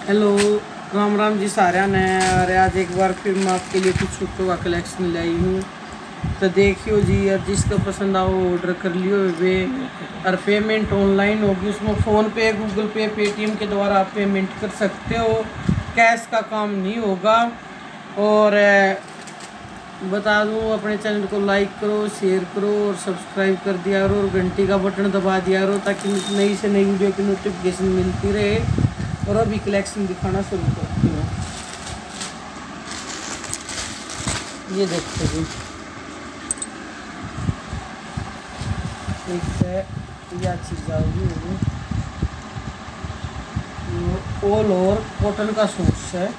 Hello, Ram Ram ji सारा ने। और आज एक बार फिर मैं आपके लिए कुछ सूटों का कलेक्शन लाई हूँ। तो देखियो जी, और जिसको पसंद आओ ऑर्डर कर लियो वे। और पेमेंट ऑनलाइन होगी, उसमें फ़ोन पे, गूगल पे, पेटीएम के द्वारा आप पेमेंट कर सकते हो। कैश का काम नहीं होगा। और बता दूँ, अपने चैनल को लाइक करो, शेयर करो और सब्सक्राइब कर दिया करो और घंटी का बटन दबा दिया करो, ताकि नई से नई वीडियो की नोटिफिकेशन मिलती रहे। और अभी कलेक्शन दिखाना शुरू करती हूँ। ये देखते जी, एक है यह चीज़ आओगी ऑल ओवर कॉटन का सूट है।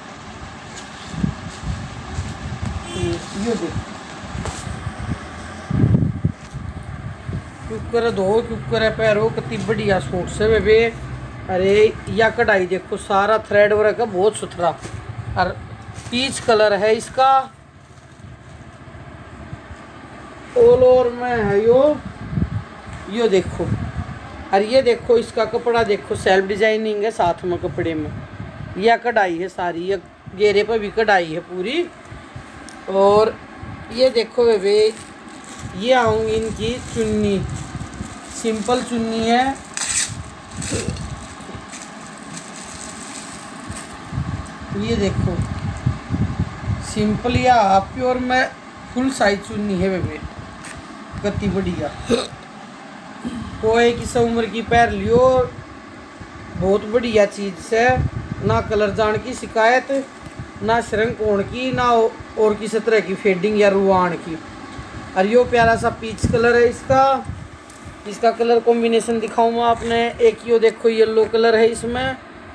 ये देखो, कुकर दो, कुकर है पैरों, कितनी बढ़िया सूट से बेबे। अरे या कढ़ाई देखो, सारा थ्रेड वर्क है, बहुत सुथरा। और पीच कलर है इसका, ऑल ओवर में है यो देखो। और ये देखो, इसका कपड़ा देखो, सेल्फ डिजाइनिंग है साथ में कपड़े में। यह कढ़ाई है सारी, ये घेरे पर भी कढ़ाई है पूरी। और ये देखो बेबे, ये आऊँगी इनकी चुन्नी, सिंपल चुन्नी है। ये देखो, सिंपल या प्योर में फुल साइज चुन्नी है बेबे, कितनी बढ़िया। कोई किसी उम्र की पैर लियो, बहुत बढ़िया चीज़ से। ना कलर जान की शिकायत, ना श्रृंक होने की, ना और किसी तरह की फेडिंग या रुआन की। और यो प्यारा सा पीच कलर है इसका कलर कॉम्बिनेशन दिखाऊँ मैं आपने। एक यो देखो, येलो कलर है इसमें,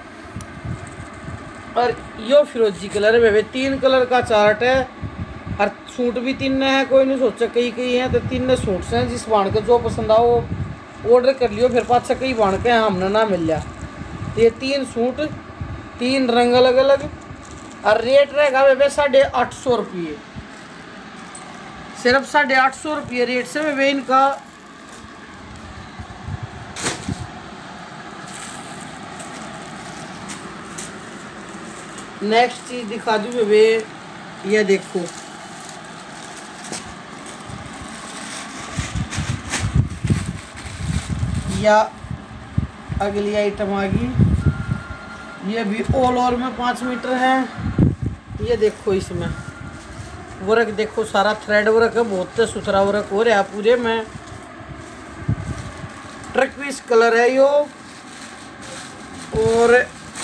और यो फिरोजी कलर है बेबे। 3 कलर का चार्ट है। और सूट भी 3 है, कोई नहीं सोचा कई हैं, तो 3 सूट्स हैं। जिस बाण के जो पसंद आओ ऑर्डर कर लियो, फिर पाछा कई बाण के हमने ना मिल जा। ये 3 सूट, 3 रंग अलग अलग। और रेट रहेगा बेबे 850 रुपये, सिर्फ 850 रुपये रेट से बेबे इनका। नेक्स्ट चीज दिखा दूँ बेबे, ये देखो, या अगली आइटम आ गई। ये भी ऑल ओवर में 5 मीटर है। ये देखो, इसमें वर्क देखो, सारा थ्रेड वर्क है, बहुत सुथरा वर्क हो रहा है पूरे में। टर्किश कलर है यो। और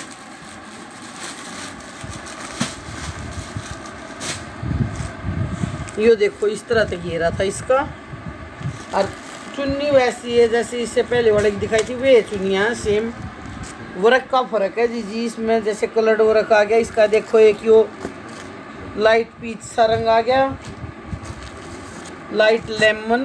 यो देखो, इस तरह से घेरा था इसका। और चुन्नी वैसी है जैसे इससे पहले वाले की दिखाई थी, वे चुन्नियाँ सेम। वर्क का फर्क है जी इसमें, जैसे कलर्ड वर्क आ गया इसका। देखो, एक यो लाइट पीच सा रंग आ गया, लाइट लेमन।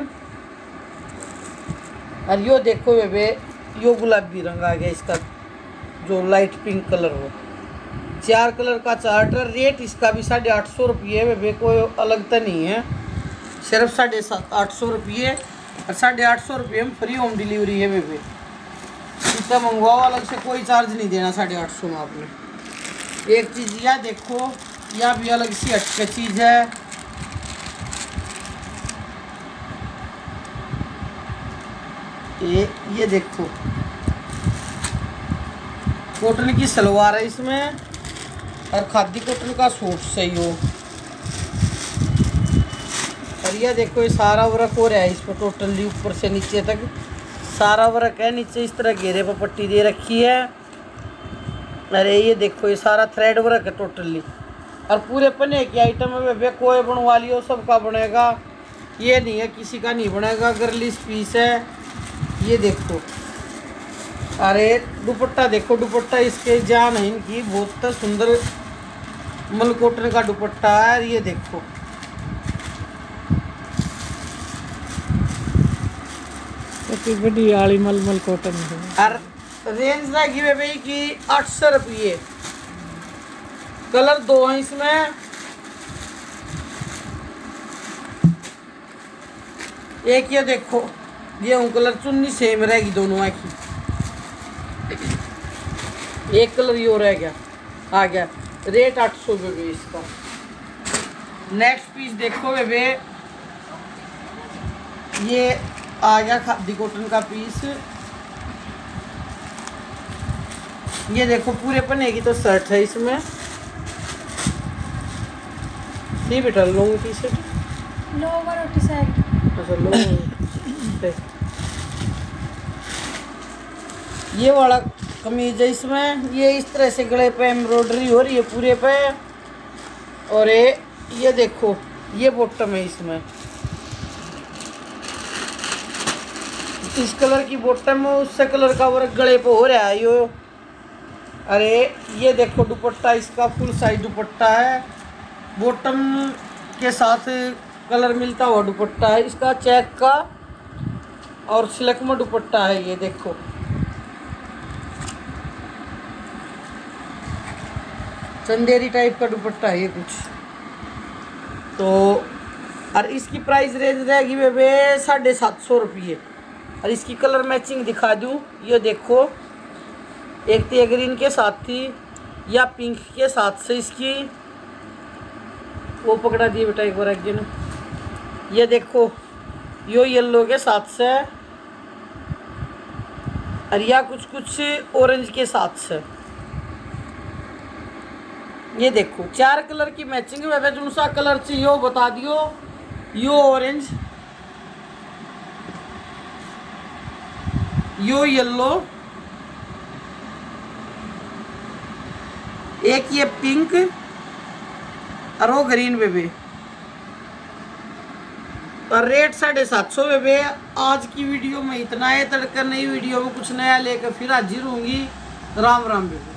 और यो देखो बेबे, यो गुलाबी रंग आ गया इसका, जो लाइट पिंक कलर हो। 4 कलर का चार्टर। रेट इसका भी 850 रुपये है बेबे, कोई अलग तो नहीं है, सिर्फ 850 रुपये। और 850 रुपये में फ्री होम डिलीवरी है बेबे। इतना मंगवाओ, अलग से कोई चार्ज नहीं देना 850 में आपने। एक चीज़ यह देखो, यह भी अलग सी हटके चीज़ है। ये देखो, कॉटन की सलवार है इसमें, और खादी कॉटन का सूट सही हो। और ये देखो, ये सारा वर्क हो रहा है इस पर, टोटली ऊपर से नीचे तक सारा वर्क है। नीचे इस तरह घेरे पर पट्टी दे रखी है। अरे ये देखो, ये सारा थ्रेड वर्क है टोटली। और पूरे पन्ने की आइटम है बेबे, कोई बनवा लियो, सबका बनेगा। ये नहीं है किसी का नहीं बनेगा, गर्लिश पीस है। ये देखो, अरे दुपट्टा देखो, दुपट्टा इसके जान है इनकी, बहुत सुंदर मल कॉटन का दुपट्टा है। ये देखो, बड़ी आली मलमल कॉटन है। और रेंज रहेगी बेबी की 800 रुपये। कलर 2 हैं इसमें। एक ये देखो, ये कलर चुन्नी सेम रहेगी दोनों की। एक कलर ये रह गया, आ गया रेट 800 बेबे इसका। नेक्स्ट पीस देखो बेबे, ये आ गया खादी कॉटन का पीस। ये देखो पूरे पन्ने की तो शर्ट है इसमें। नहीं बेटा लॉन्ग टी शर्ट, लोवर और टी शर्ट। अच्छा लॉन्ग। ये वाला कमीज है इसमें, ये इस तरह से गले पे एम्ब्रॉयडरी हो रही है पूरे पे। और ये देखो ये बॉटम है इसमें, इस कलर की बॉटम है, उससे कलर का वर्क गले पे हो रहा है यो। अरे ये देखो दुपट्टा इसका फुल साइज दुपट्टा है, बॉटम के साथ कलर मिलता हुआ दुपट्टा है इसका चेक का, और सिल्क में दुपट्टा है। ये देखो चंदेरी टाइप का दुपट्टा है ये कुछ तो। और इसकी प्राइस रेंज रहेगी बेबे 750 रुपये। और इसकी कलर मैचिंग दिखा दूँ, ये देखो एक तो ग्रीन के साथ थी या पिंक के साथ से इसकी वो पकड़ा दिए बेटा एक बार आगे ना। ये देखो यो येलो के साथ से, और या कुछ कुछ ऑरेंज के साथ से। ये देखो 4 कलर की मैचिंग है बेबे, जो सा कलर चाहिए वो बता दियो। यो ऑरेंज, यो येलो, एक ये पिंक और वो ग्रीन बेबे। और रेट 750 बेबे। आज की वीडियो में इतना है, तड़का नई वीडियो में कुछ नया लेकर फिर हाजिर होंगी। राम राम बेबे।